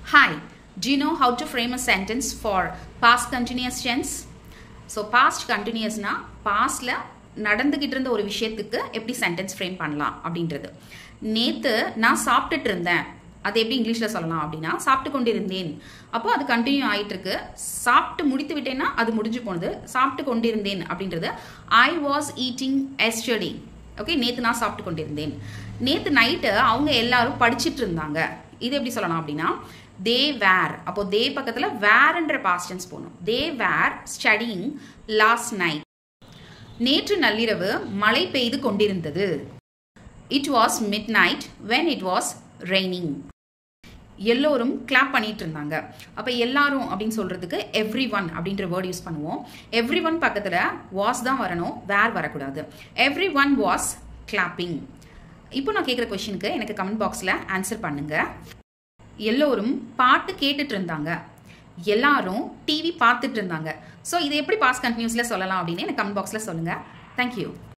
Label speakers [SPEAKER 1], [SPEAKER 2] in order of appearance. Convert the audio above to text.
[SPEAKER 1] Hi, do you know how to frame a sentence for past continuous tense? So past continuous na pastல நடந்துகிட்டு இருந்த ஒரு விஷயத்துக்கு எப்படி sentence frame பண்ணலாம் அப்படின்றது. நேத்து நான் சாப்பிட்டுட்டு இருந்தேன், அது எப்படி இங்கிலீஷ்ல சொல்லலாம் அப்படின்னா சாப்பிட்டு கொண்டிருந்தேன். அப்போ அது கண்டினியூ ஆயிட்டு இருக்கு. சாப்பிட்டு முடித்து விட்டேன்னா அது முடிஞ்சு போனது. சாப்பிட்டு கொண்டிருந்தேன் அப்படின்றது I was eating yesterday. Okay, நேத்து நான் சாப்பிட்டு கொண்டிருந்தேன். நேத்து நைட்டு அவங்க எல்லாரும் படிச்சிட்டு இருந்தாங்க. இது எப்படி சொல்லலாம் அப்படின்னா they were, அப்போ they பக்கத்துல were என்ற past tense போகணும். they were studying last night. நேற்று நள்ளிரவு மழை பெய்து கொண்டிருந்தது. it was midnight when it was raining. எல்லோரும் கிளாப் பண்ணிட்டு இருந்தாங்க. அப்ப எல்லாரும் அப்படின்னு சொல்றதுக்கு everyone அப்படின்ற வேர்ட் யூஸ் பண்ணுவோம். everyone பக்கத்துல was தான் வரணும், were வரக்கூடாது. everyone was clapping. இப்போ நான் கேட்குற கொஸ்டினுக்கு எனக்கு கமெண்ட் பாக்ஸ்ல ஆன்சர் பண்ணுங்க. எல்லோரும் பாட்டு கேட்டுட்டு இருந்தாங்க, எல்லாரும் டிவி பார்த்துட்டு இருந்தாங்க. ஸோ இதை எப்படி பாஸ்ட் கண்டினியூஸ்ல சொல்லலாம் அப்படின்னு எனக்கு கமெண்ட் பாக்ஸ்ல சொல்லுங்க. தேங்க்யூ.